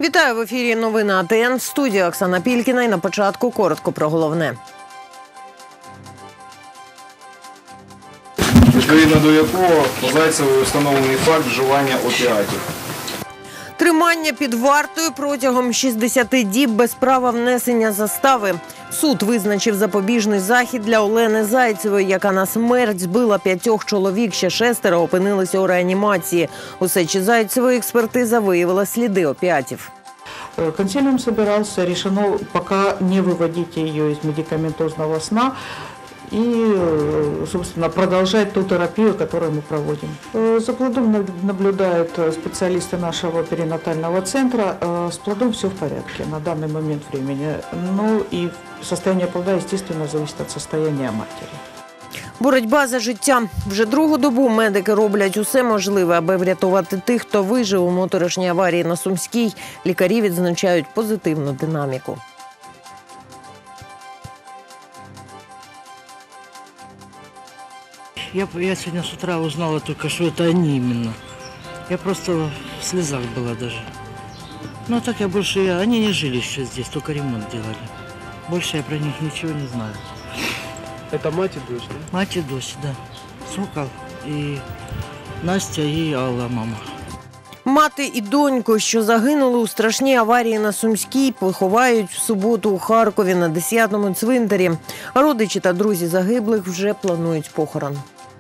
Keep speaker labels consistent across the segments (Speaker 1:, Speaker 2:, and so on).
Speaker 1: Вітаю в ефірі новини АТН. В студії Оксана Пількіна. І на початку коротко про головне.
Speaker 2: Відповідно до якого по Зайцевою встановлений факт вживання опіатів.
Speaker 1: Тримання під вартою протягом 60 діб без права внесення застави. Суд визначив запобіжний захід для Олени Зайцевої, яка на смерть збила 5 чоловік, ще 6 опинилися у реанімації. У сечі Зайцевої експертиза виявила сліди опіатів.
Speaker 3: Консилиум собирался, решено пока не выводить ее из медикаментозного сна и, собственно, продолжать ту терапию, которую мы проводим. За плодом наблюдают специалисты нашего перинатального центра. С плодом все в порядке на данный момент времени. Ну и состояние плода, естественно, зависит от состояния матери.
Speaker 1: Боротьба за життя. Вже другу добу медики роблять усе можливе, аби врятувати тих, хто вижив у моторошній аварії на Сумській. Лікарі відзначають позитивну динаміку.
Speaker 4: Я сегодня с утра узнала только, что это они именно. Я просто в слезах была даже. Ну а так они не жили еще здесь, только ремонт делали. Больше я про них ничего не знаю.
Speaker 5: Это мать и дочь, да?
Speaker 4: Мать и дочь, да. Сокол и Настя и Алла, мама.
Speaker 1: Мати і доньку, що загинули у страшній аварії на Сумській, поховають в суботу у Харкові на 10-му цвинтарі. Родичі та друзі загиблих вже планують похорон.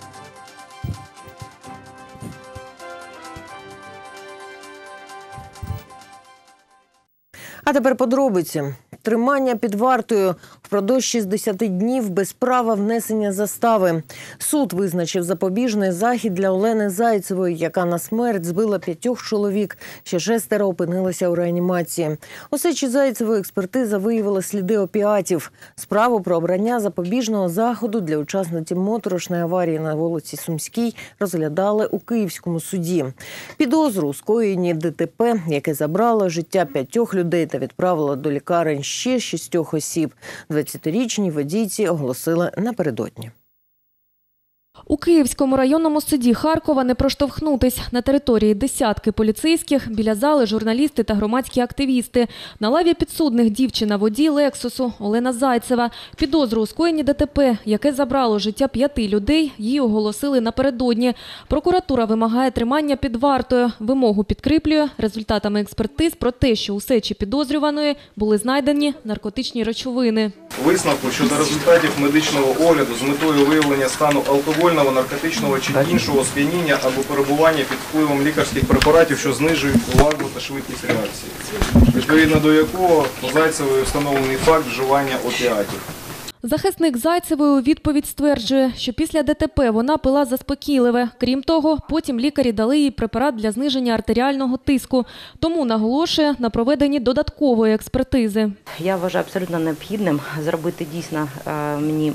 Speaker 1: А тепер подробиці. Тримання під вартою впродовж 60 днів без права внесення застави. Суд визначив запобіжний захід для Олени Зайцевої, яка на смерть збила 5 чоловік, ще 6 опинилися у реанімації. У сечі Зайцевої експертиза виявила сліди опіатів. Справу про обрання запобіжного заходу для учасниці моторошної аварії на вулиці Сумській розглядали у Київському суді. Підозру у скоєнні ДТП, яке забрало життя 5 людей та відправило до лікарень ще 6 осіб. 20-річній водійці оголосили напередодні.
Speaker 6: У Київському районному суді Харкова не проштовхнутись. На території десятки поліцейських, біля зали журналісти та громадські активісти. На лаві підсудних дівчина-водій «Лексусу» Олена Зайцева. Підозру у скоєнні ДТП, яке забрало життя 5 людей, їй оголосили напередодні. Прокуратура вимагає тримання під вартою. Вимогу підкріплює результатами експертиз про те, що у сечі підозрюваної були знайдені наркотичні речовини.
Speaker 2: Висновку щодо результатів медичного огляду з метою виявлення стану алкогольного, наркотичного чи іншого сп'яніння або перебування під впливом лікарських препаратів, що знижують увагу та швидкість реакції. Відповідно до якого по Зайцевої встановлений факт вживання опіатів.
Speaker 6: Захисник Зайцевої у відповідь стверджує, що після ДТП вона пила заспокійливе. Крім того, потім лікарі дали їй препарат для зниження артеріального тиску. Тому наголошує на проведенні додаткової експертизи.
Speaker 7: Я вважаю абсолютно необхідним зробити дійсно мені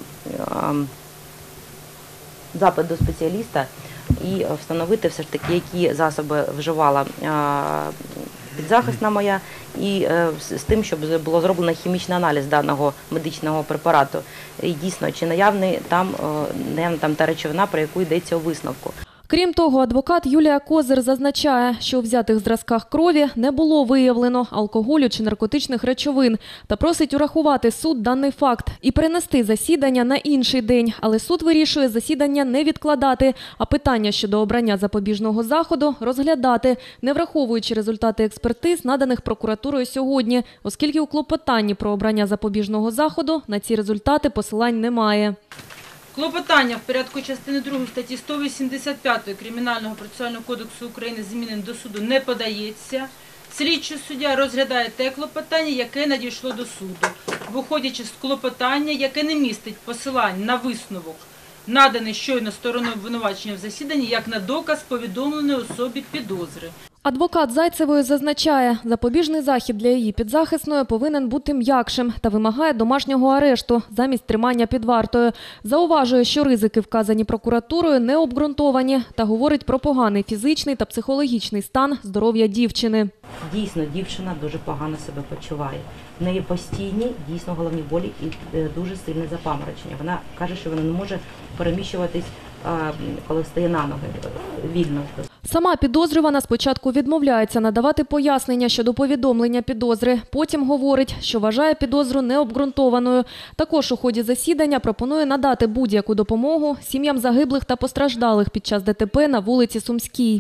Speaker 7: запит до спеціаліста і встановити все ж таки, які засоби вживала підзахисна моя, і з тим, щоб було зроблено хімічний аналіз даного медичного препарату. І дійсно, чи наявна там та речовина, про яку йдеться у висновку.
Speaker 6: Крім того, адвокат Юлія Козир зазначає, що у взятих зразках крові не було виявлено алкоголю чи наркотичних речовин та просить урахувати суд даний факт і перенести засідання на інший день. Але суд вирішує засідання не відкладати, а питання щодо обрання запобіжного заходу розглядати, не враховуючи результати експертиз, наданих прокуратурою сьогодні, оскільки у клопотанні про обрання запобіжного заходу на ці результати посилань немає.
Speaker 8: Клопотання в порядку частини 2 статті 185 Кримінального процесуального кодексу України змінень до суду не подається. Слідчий суддя розглядає те клопотання, яке надійшло до суду, виходячи з клопотання, яке не містить посилань на висновок, наданий щойно стороною обвинувачення в засіданні, як на доказ повідомленої особі підозри.
Speaker 6: Адвокат Зайцевої зазначає, запобіжний захід для її підзахисної повинен бути м'якшим та вимагає домашнього арешту замість тримання під вартою. Зауважує, що ризики, вказані прокуратурою, не обґрунтовані та говорить про поганий фізичний та психологічний стан здоров'я дівчини.
Speaker 7: Дійсно, дівчина дуже погано себе почуває. В неї постійні, дійсно, головні болі і дуже сильне запаморочення. Вона каже, що вона не може переміщуватись, коли стає на ноги, вільно.
Speaker 6: Сама підозрювана спочатку відмовляється надавати пояснення щодо повідомлення підозри. Потім говорить, що вважає підозру необґрунтованою. Також у ході засідання пропонує надати будь-яку допомогу сім'ям загиблих та постраждалих під час ДТП на вулиці Сумській.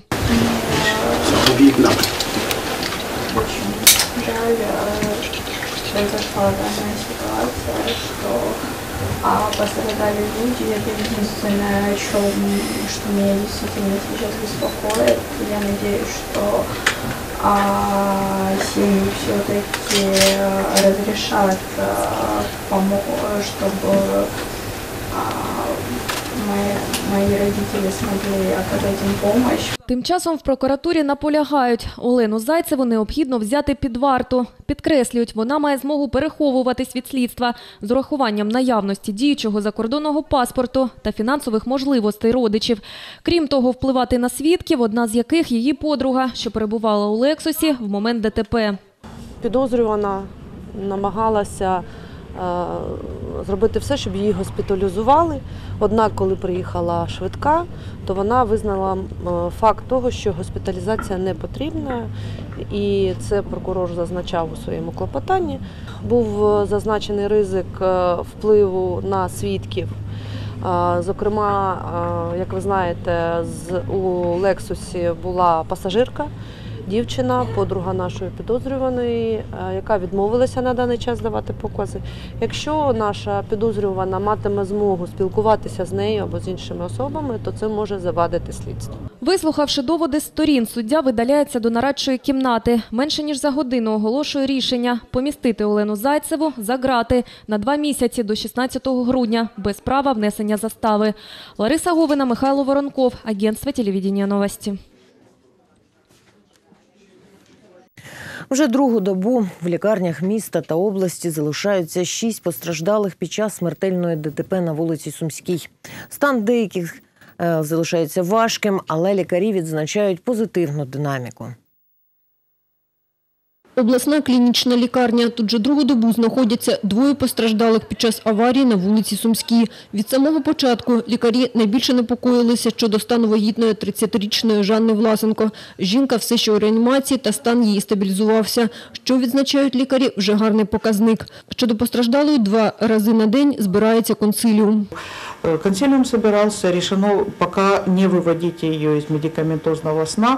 Speaker 9: Произошла данная ситуация, что пострадали люди. Это единственное, что меня действительно сейчас беспокоит. Я надеюсь, что семьи все-таки разрешат, чтобы мои родители смогли оказать им помощь.
Speaker 6: Тим часом в прокуратурі наполягають, Олену Зайцеву необхідно взяти під варту. Підкреслюють, вона має змогу переховуватись від слідства з урахуванням наявності діючого закордонного паспорту та фінансових можливостей родичів. Крім того, впливати на свідків, одна з яких її подруга, що перебувала у «Лексусі» в момент ДТП.
Speaker 10: Підозрювана намагалася зробити все, щоб її госпіталізували. Однак, коли приїхала швидка, то вона визнала факт того, що госпіталізація не потрібна. І це прокурор зазначав у своєму клопотанні. Був зазначений ризик впливу на свідків. Зокрема, як ви знаєте, у «Лексусі» була пасажирка, дівчина, подруга нашої підозрюваної, яка відмовилася на даний час давати покази. Якщо наша підозрювана матиме змогу спілкуватися з нею або з іншими особами, то це може завадити слідству.
Speaker 6: Вислухавши доводи сторін, суддя видаляється до нарадчої кімнати. Менше ніж за годину оголошує рішення помістити Олену Зайцеву за ґрати на 2 місяці до 16 грудня без права внесення застави. Лариса Говина, Михайло Воронков, Агентство телевидения новости.
Speaker 1: Вже другу добу в лікарнях міста та області залишаються 6 постраждалих під час смертельної ДТП на вулиці Сумській. Стан деяких залишається важким, але лікарі відзначають позитивну динаміку.
Speaker 11: Обласна клінічна лікарня. Тут же другу добу знаходяться 2 постраждалих під час аварії на вулиці Сумській. Від самого початку лікарі найбільше непокоїлися щодо стану вагітної 30-річної Жанни Власенко. Жінка все ще у реанімації та стан її стабілізувався. Що відзначають лікарі – вже гарний показник. Щодо постраждалої 2 рази на день збирається консиліум.
Speaker 3: Консилиум собирался, решено пока не выводить ее из медикаментозного сна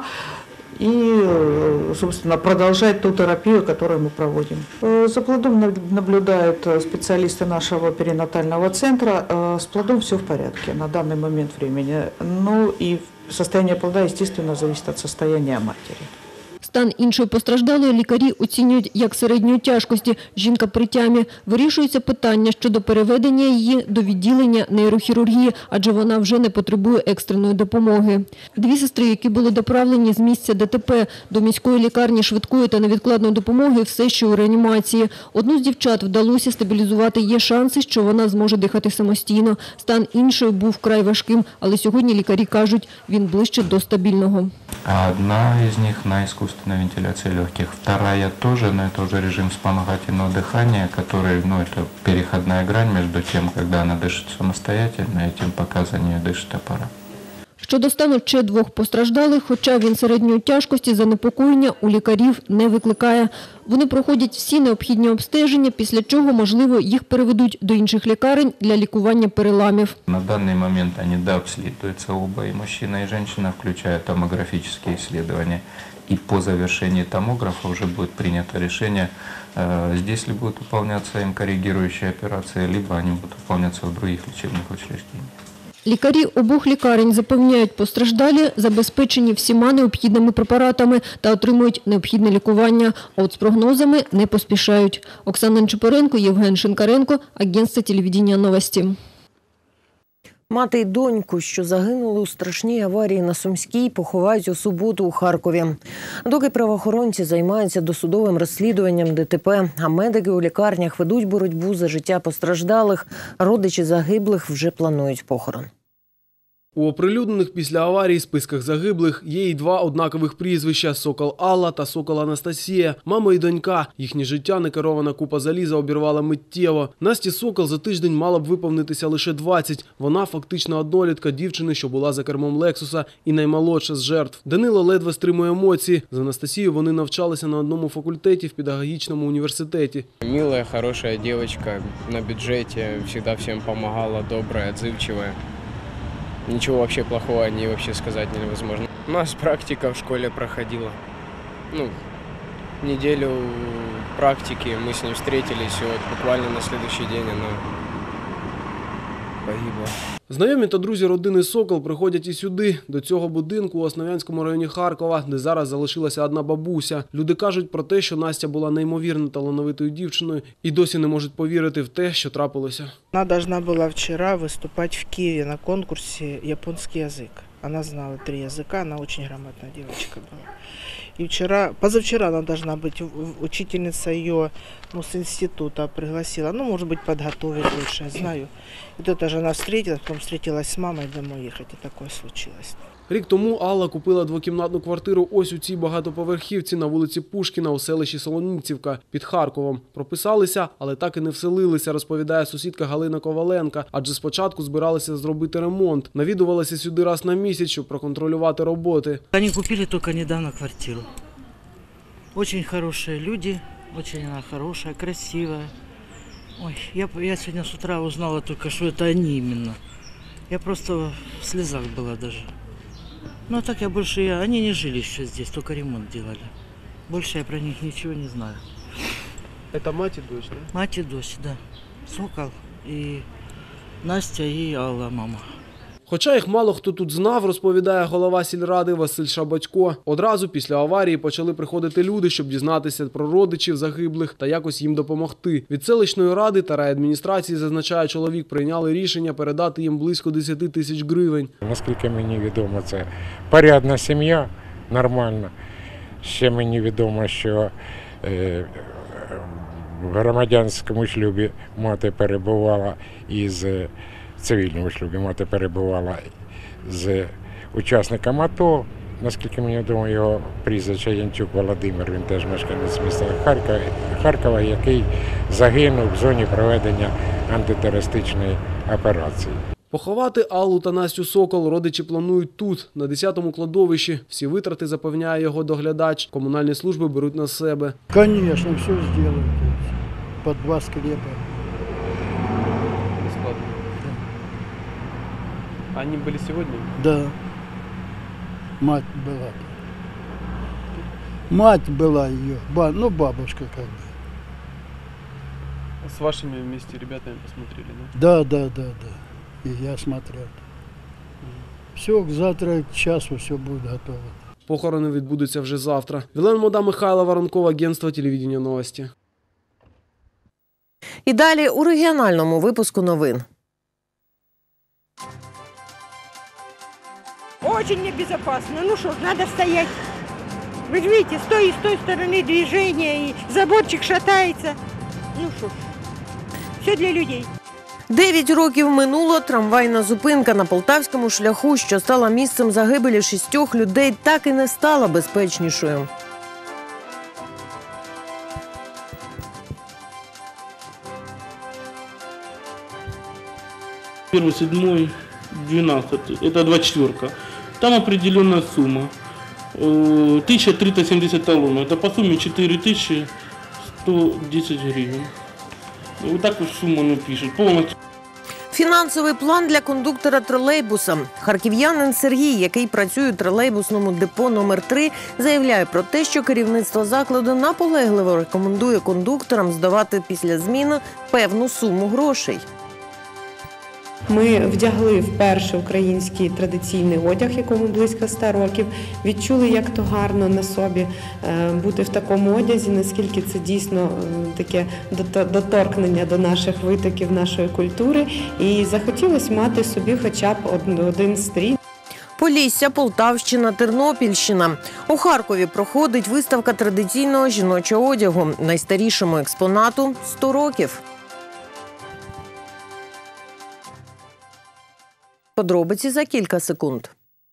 Speaker 3: и, собственно, продолжать ту терапию, которую мы проводим. За плодом наблюдают специалисты нашего перинатального центра. С плодом все в порядке на данный момент времени. Ну и состояние плода, естественно, зависит от состояния матери.
Speaker 11: Стан іншої постраждалої лікарі оцінюють як середньої тяжкості. Жінка при тямі. Вирішується питання щодо переведення її до відділення нейрохірургії, адже вона вже не потребує екстреної допомоги. 2 сестри, які були доправлені з місця ДТП до міської лікарні швидкої та невідкладної допомоги, все ще у реанімації. Одну з дівчат вдалося стабілізувати. Є шанси, що вона зможе дихати самостійно. Стан іншої був вкрай важким, але сьогодні лікарі кажуть, він ближче до стабільного.
Speaker 12: Одна из них на искусственной вентиляции легких, вторая тоже, но это уже режим вспомогательного дыхания, который, это переходная грань между тем, когда она дышит самостоятельно, и тем, пока за нее дышит аппарат.
Speaker 11: Щодо стану ще 2 постраждалих, хоча він середньої тяжкості, занепокоєння у лікарів не викликає. Вони проходять всі необхідні обстеження, після чого, можливо, їх переведуть до інших лікарень для лікування переламів.
Speaker 12: На данный момент они дообследуются оба, и мужчина, и женщина, включая томографические исследования. И по завершении томографа уже будет принято решение, здесь ли будут выполняться им коррегирующие операции, либо они будут выполняться в других лечебных учреждениях.
Speaker 11: Лікарі обох лікарень запевняють, постраждалі забезпечені всіма необхідними препаратами та отримують необхідне лікування. А от з прогнозами не поспішають. Оксана Нечипоренко, Євген Шинкаренко, Агентство телевидения новості.
Speaker 1: Мати й доньку, що загинули у страшній аварії на Сумській, поховають у суботу у Харкові. Доки правоохоронці займаються досудовим розслідуванням ДТП, а медики у лікарнях ведуть боротьбу за життя постраждалих, родичі загиблих вже планують похорон.
Speaker 5: У оприлюднених після аварії списках загиблих є й два однакових прізвища – Сокол Алла та Сокол Анастасія, мама і донька. Їхнє життя некерована купа заліза обірвала миттєво. Насті Сокол за тиждень мала б виповнитися лише 20. Вона фактично однолітка дівчини, що була за кермом Лексуса, і наймолодша з жертв. Данило ледве стримує емоції. З Анастасією вони навчалися на одному факультеті в педагогічному університеті.
Speaker 13: Милая, хорошая девочка, на бюджете, всегда всем помогала, добрая, отзывчивая. Ничего вообще плохого о ней вообще сказать невозможно. У нас практика в школе проходила. Неделю практики, мы с ней встретились, и вот буквально на следующий день она погибла.
Speaker 5: Знайомі та друзі родини Сокол приходять і сюди, до цього будинку у Основ'янському районі Харкова, де зараз залишилася одна бабуся. Люди кажуть про те, що Настя була неймовірно талановитою дівчиною і досі не можуть повірити в те, що трапилося.
Speaker 14: Вона должна була вчора виступати в Києві на конкурсі «Японський язик». Она знала 3 языка, она очень грамотная девочка была. И позавчера она должна быть, учительница ее с института пригласила, может быть, подготовить лучше, я знаю. И тут даже она встретилась, потом встретилась с мамой, домой ехать, и такое случилось.
Speaker 5: Рік тому Алла купила двокімнатну квартиру ось у цій багатоповерхівці на вулиці Пушкіна у селищі Солонівцівка під Харковом. Прописалися, але так і не вселилися, розповідає сусідка Галина Коваленка, адже спочатку збиралися зробити ремонт. Навідувалися сюди раз на місяць, щоб проконтролювати роботи.
Speaker 4: Они купили только недавно квартиру. Очень хорошие люди, очень она хорошая, красивая. Ой, я сегодня с утра узнала только, что это они именно. Я просто в слезах была даже. Ну а так они не жили еще здесь, только ремонт делали. Больше я про них ничего не знаю.
Speaker 5: Это мать и дочь, да?
Speaker 4: Мать и дочь, да. Сокол и Настя и Алла, мама.
Speaker 5: Хоча їх мало хто тут знав, розповідає голова сільради Василь Шабатько. Одразу після аварії почали приходити люди, щоб дізнатися про родичів загиблих та якось їм допомогти. Від селищної ради та райадміністрації, зазначає чоловік, прийняли рішення передати їм близько 10 тисяч гривень.
Speaker 15: Наскільки мені відомо, це порядна сім'я, нормальна. Ще мені відомо, що в громадянському шлюбі мати перебувала в цивільному шлюбі мати перебувала з учасником АТО. Наскільки мені відомо, його прізвище Янчук Володимир, він теж мешканець міста Харкова, який загинув в зоні проведення антитерористичної операції.
Speaker 5: Поховати Аллу та Настю Сокол родичі планують тут, на 10-му кладовищі. Всі витрати, запевняє його доглядач, комунальні служби беруть на себе.
Speaker 16: Звісно, все зроблять. По 2 склепа.
Speaker 5: Они были сегодня?
Speaker 16: Да. Мать была. Мать была ее, бабушка как бы.
Speaker 5: С вашими вместе ребятами посмотрели, да?
Speaker 16: Да. И я смотрел. Все, завтра к часу все будет готово.
Speaker 5: Похорони відбудуться вже завтра. Вілен Мода, Михайло Воронков, агентство телевидения новості.
Speaker 1: І далі у регіональному випуску новин.
Speaker 17: Очень небезопасно. Ну что, надо стоять. Вы же видите, с той стороны движения, и заборчик шатается. Ну что ж, все для людей.
Speaker 1: 9 років минуло, трамвайна зупинка на Полтавському шляху, що стала місцем загибелі 6 людей, так і не стала безпечнішою.
Speaker 18: Первый, 7, 12, это 24. Там определенная сумма. 1370 талонов. Это по сумме 4110 гривен. Вот так вот сумму не пишет. Полностью.
Speaker 1: Фінансовий план для кондуктора тролейбуса. Харків'янин Сергій, який працює у тролейбусному депо номер 3, заявляє про те, що керівництво закладу наполегливо рекомендує кондукторам здавати після зміни певну суму грошей.
Speaker 19: Ми вдягли вперше український традиційний одяг, якому близько 100 років. Відчули, як то гарно на собі бути в такому одязі, наскільки це дійсно таке доторкнення до наших витоків, нашої культури. І захотілося мати собі хоча б один стрій.
Speaker 1: Полісся, Полтавщина, Тернопільщина. У Харкові проходить виставка традиційного жіночого одягу. Найстарішому експонату – 100 років. Подробиці за кілька секунд.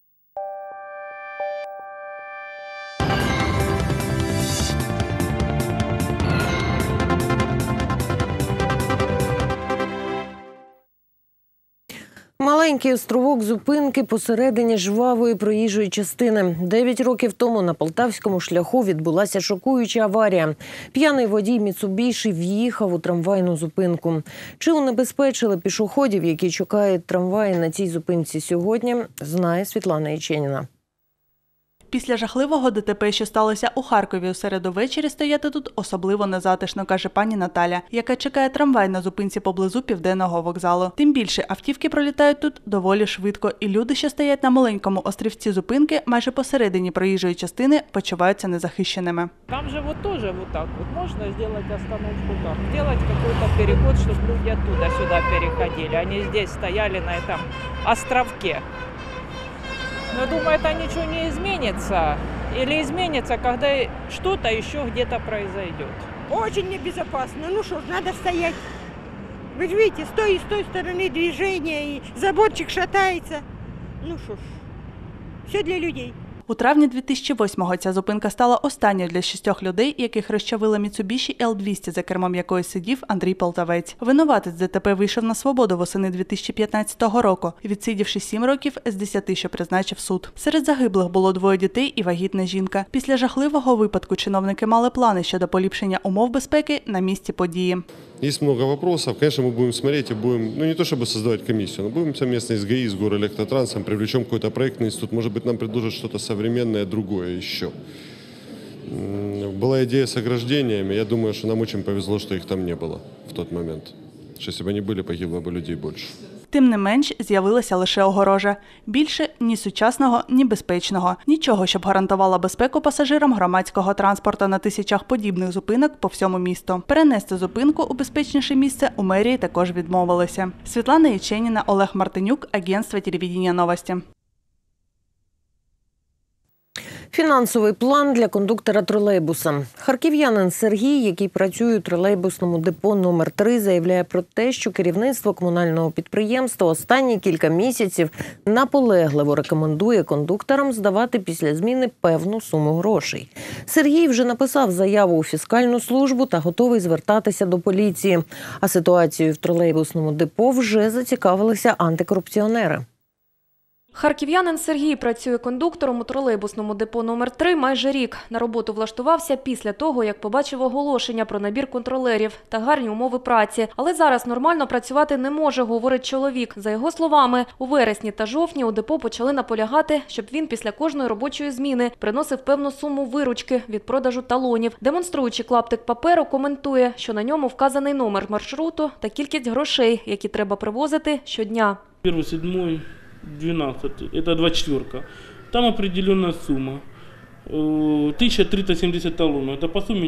Speaker 1: Маленький островок зупинки посередині жвавої проїжджої частини. 9 років тому на полтавському шляху відбулася шокуюча аварія. П'яний водій Міцубіші в'їхав у трамвайну зупинку. Чи унебезпечили пішоходів, які чекають трамваї на цій зупинці сьогодні, знає Світлана Яченіна.
Speaker 20: Після жахливого ДТП, що сталося у Харкові у середу ввечері, стояти тут особливо незатишно, каже пані Наталя, яка чекає трамвай на зупинці поблизу Південного вокзалу. Тим більше автівки пролітають тут доволі швидко, і люди, що стоять на маленькому острівці зупинки, майже посередині проїжджої частини, почуваються незахищеними.
Speaker 21: Там же вот тоже вот так вот можно сделать остановку так, сделать какой-то переход, чтобы люди оттуда сюда переходили. Они здесь стояли на этом островке. Но думаю, это ничего не изменится. Или изменится, когда что-то еще где-то произойдет.
Speaker 17: Очень небезопасно. Ну что ж, надо стоять. Вы же видите, с той стороны движения, и заборчик шатается. Ну что ж, все для людей.
Speaker 20: У травні 2008-го ця зупинка стала останньою для 6 людей, яких розчавила Mitsubishi L200, за кермом якої сидів Андрій Полтавець. Винуватець ДТП вийшов на свободу восени 2015 року, відсидівши 7 років з 10, що призначив суд. Серед загиблих було 2 дітей і вагітна жінка. Після жахливого випадку чиновники мали плани щодо поліпшення умов безпеки на місці події.
Speaker 22: Есть много вопросов. Конечно, мы будем смотреть и будем, не то чтобы создавать комиссию, но будем совместно с ГАИ, с Горэлектротранспортом, привлечем какой-то проектный институт. Может быть, нам предложат что-то современное, другое еще. Была идея с ограждениями. Я думаю, что нам очень повезло, что их там не было в тот момент. Что если бы они были, погибло бы людей больше.
Speaker 20: Тим не менш, з'явилася лише огорожа. Більше ні сучасного, ні безпечного. Нічого, щоб гарантувало безпеку пасажирам громадського транспорту на тисячах подібних зупинок по всьому місту. Перенести зупинку у безпечніше місце у мерії також відмовилися. Світлана Яченіна, Олег Мартинюк, агентство телевидения «Новости».
Speaker 1: Фінансовий план для кондуктора тролейбуса. Харків'янин Сергій, який працює у тролейбусному депо номер 3, заявляє про те, що керівництво комунального підприємства останні кілька місяців наполегливо рекомендує кондукторам здавати після зміни певну суму грошей. Сергій вже написав заяву у фіскальну службу та готовий звертатися до поліції. А ситуацією в тролейбусному депо вже зацікавилися антикорупціонери.
Speaker 6: Харків'янин Сергій працює кондуктором у тролейбусному депо номер 3 майже рік. На роботу влаштувався після того, як побачив оголошення про набір контролерів та гарні умови праці. Але зараз нормально працювати не може, говорить чоловік. За його словами, у вересні та жовтні у депо почали наполягати, щоб він після кожної робочої зміни приносив певну суму виручки від продажу талонів. Демонструючи клаптик паперу, коментує, що на ньому вказаний номер маршруту та кількість грошей, які треба привозити щодня.
Speaker 18: 1-7 12, это 24. Там определенная сумма. 1370 талонов. Это по сумме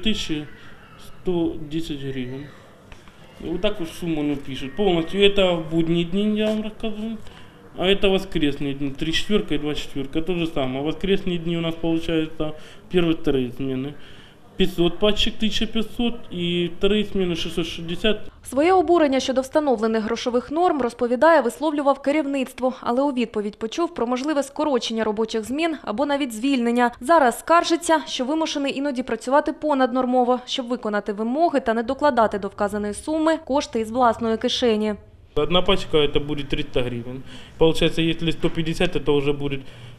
Speaker 18: 4110 гривен. Вот так вот сумму он пишет. Полностью это в будние дни, я вам рассказываю. А это воскресные дни. 34 и 24. То же самое. Воскресные дни у нас получается первые 2 смены. 500 пачек, 1500 і 3 зміни 660.
Speaker 6: Своє обурення щодо встановлених грошових норм, розповідає, висловлював керівництво, але у відповідь почув про можливе скорочення робочих змін або навіть звільнення. Зараз скаржиться, що вимушений іноді працювати понаднормово, щоб виконати вимоги та не докладати до вказаної суми кошти із власної кишені.
Speaker 18: Одна пачка это будет 300 гривен. Получается, если 150, это уже будет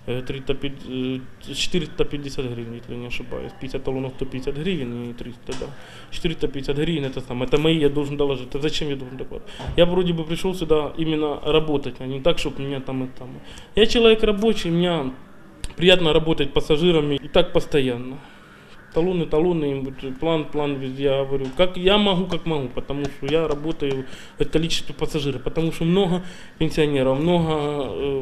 Speaker 18: 450 гривен, если не ошибаюсь. 50 талонов 150 гривен и 300, да. 450 гривен это самое. Это мои, я должен доложить. Это зачем я должен докладывать? Я вроде бы пришел сюда именно работать, а не так, чтобы меня там и там. Я человек рабочий, мне приятно работать пассажирами и так постоянно. Талоны, план везде, я говорю, как могу, потому что я работаю в количестве пассажиров, потому что много пенсионеров, много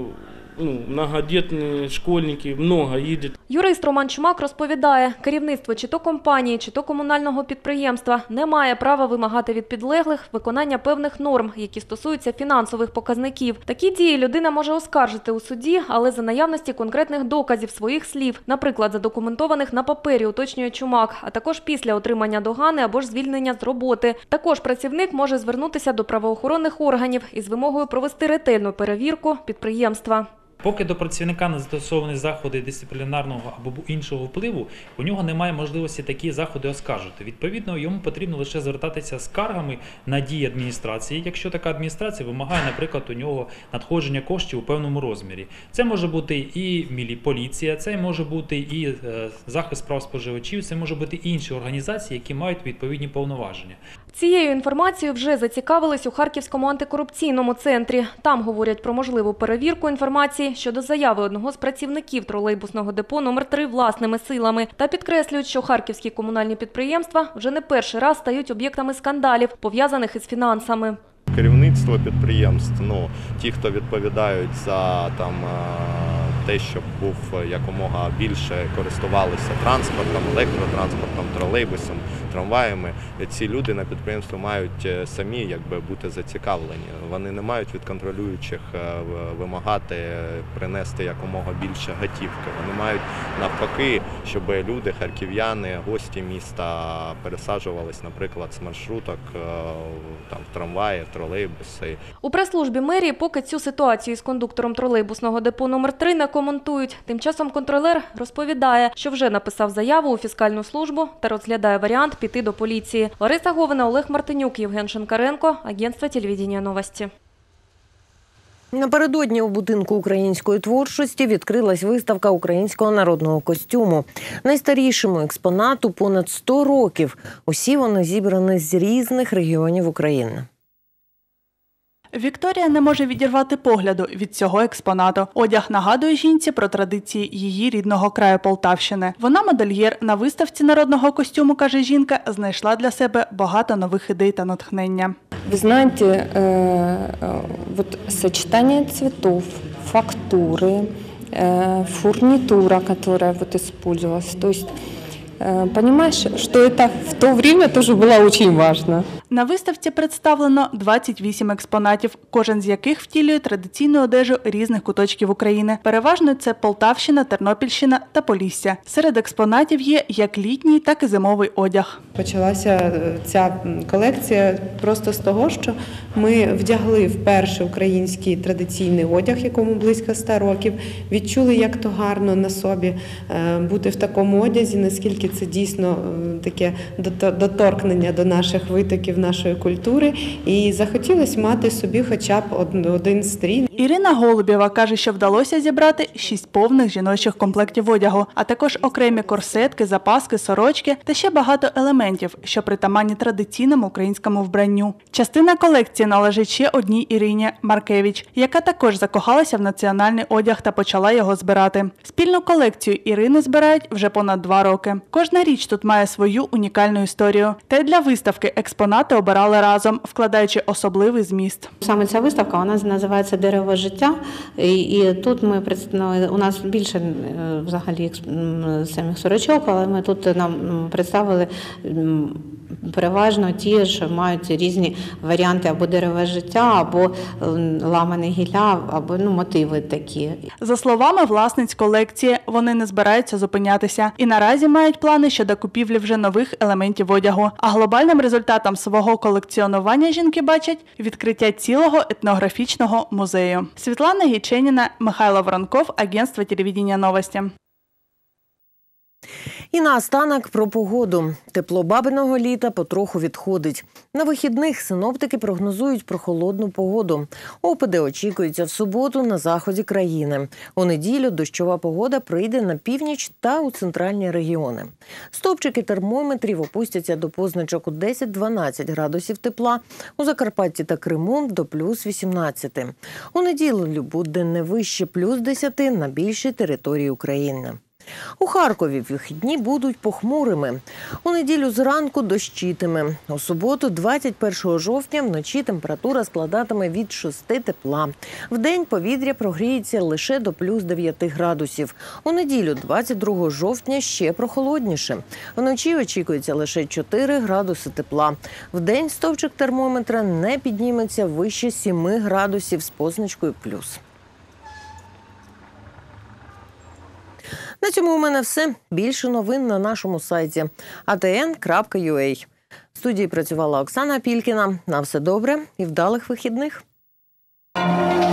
Speaker 18: многодетные школьники, много едет.
Speaker 6: Юрист Роман Чумак розповідає, керівництво чи то компанії, чи то комунального підприємства не має права вимагати від підлеглих виконання певних норм, які стосуються фінансових показників. Такі дії людина може оскаржити у суді, але за наявності конкретних доказів своїх слів, наприклад, задокументованих на папері, уточнює Чумак, а також після отримання догани або ж звільнення з роботи. Також працівник може звернутися до правоохоронних органів із вимогою провести ретельну перевірку підприємства.
Speaker 2: Поки до працівника не застосовані заходи дисциплінарного або іншого впливу, у нього немає можливості такі заходи оскаржити. Відповідно, йому потрібно лише звертатися з скаргами на дії адміністрації, якщо така адміністрація вимагає, наприклад, у нього надходження коштів у певному розмірі. Це може бути і поліція, це може бути і захист прав споживачів, це може бути і інші організації, які мають відповідні повноваження.
Speaker 6: Цією інформацією вже зацікавились у Харківському антикорупційному центрі. Там говорять про можливу перевірку інформації щодо заяви одного з працівників тролейбусного депо номер 3 власними силами. Та підкреслюють, що харківські комунальні підприємства вже не перший раз стають об'єктами скандалів, пов'язаних із фінансами.
Speaker 8: Керівництво підприємств, ті, хто відповідають за те, щоб якомога більше користувалися транспортом, електротранспортом, тролейбусом, трамваями, ці люди на підприємстві мають самі бути зацікавлені. Вони не мають від контролюючих вимагати принести якомога більше готівки. Вони мають навпаки, щоб люди, харків'яни, гості міста пересаджувались, наприклад, з маршруток в трамваї, в тролейбуси.
Speaker 6: У прес-службі мерії поки цю ситуацію з кондуктором тролейбусного депо номер 3 не коментують. Тим часом контролер розповідає, що вже написав заяву у фіскальну службу та розглядає варіант піти до поліції. Лариса Говина, Олег Мартинюк, Євген Шинкаренко, агентство телевидения «Новості».
Speaker 1: Напередодні у будинку української творчості відкрилась виставка українського народного костюму. Найстарішому експонату понад 100 років. Усі вони зібрані з різних регіонів України.
Speaker 20: Вікторія не може відірвати погляду від цього експонату. Одяг нагадує жінці про традиції її рідного краю Полтавщини. Вона модельєр. На виставці народного костюму, каже жінка, знайшла для себе багато нових ідей та натхнення.
Speaker 23: Ви знаєте, сочетание цветов, фактуры, фурнитура, которая использовалась. То есть, понимаешь, что это в то время тоже было очень важно.
Speaker 20: На виставці представлено 28 експонатів, кожен з яких втілює традиційну одежу різних куточків України. Переважно це Полтавщина, Тернопільщина та Полісся. Серед експонатів є як літній, так і зимовий одяг.
Speaker 19: Почалася ця колекція просто з того, що ми вдягли вперше український традиційний одяг, якому близько 100 років, відчули, як то гарно на собі бути в такому одязі, наскільки це дійсно таке доторкнення до наших витоків нашої культури, і захотілося мати собі хоча б один стрій.
Speaker 20: Ірина Голубєва каже, що вдалося зібрати 6 повних жіночих комплектів одягу, а також окремі корсетки, запаски, сорочки та ще багато елементів, що притаманні традиційному українському вбранню. Частина колекції належить ще одній Ірині Маркевич, яка також закохалася в національний одяг та почала його збирати. Спільну колекцію Ірини збирають вже понад 2 роки. Кожна річ тут має свою унікальну історію. Та й для виставки експонати обирали разом, вкладаючи особливий зміст.
Speaker 24: Саме ця виставка, вона називається «Дерево життя». І тут у нас більше взагалі самих сорочок, але ми тут нам представили переважно ті, що мають різні варіанти або дерева життя, або ламане гілля, або мотиви такі.
Speaker 20: За словами власниць колекції, вони не збираються зупинятися і наразі мають плани щодо купівлі вже нових елементів одягу. А глобальним результатом свого колекціонування жінки бачать відкриття цілого етнографічного музею. Світлана Гіченіна, Михайло Воронков, агентство телевидения «Новості».
Speaker 1: І наостанок про погоду. Тепло бабиного літа потроху відходить. На вихідних синоптики прогнозують прохолодну погоду. Опади очікуються в суботу на заході країни. У неділю дощова погода прийде на північ та у центральні регіони. Стовпчики термометрів опустяться до позначок у 10-12 градусів тепла, у Закарпатті та Криму до плюс 18. У неділю буде не вище плюс 10 на більшій території України. У Харкові вихідні будуть похмурими. У неділю зранку дощитиме. У суботу, 21 жовтня, вночі температура складатиме від 6 тепла. Вдень повітря прогріється лише до плюс 9 градусів. У неділю, 22 жовтня, ще прохолодніше. Вночі очікується лише 4 градуси тепла. Вдень стовпчик термометра не підніметься вище 7 градусів з позначкою плюс. На цьому у мене все. Більше новин на нашому сайті atn.ua. В студії працювала Оксана Пількіна. На все добре і вдалих вихідних.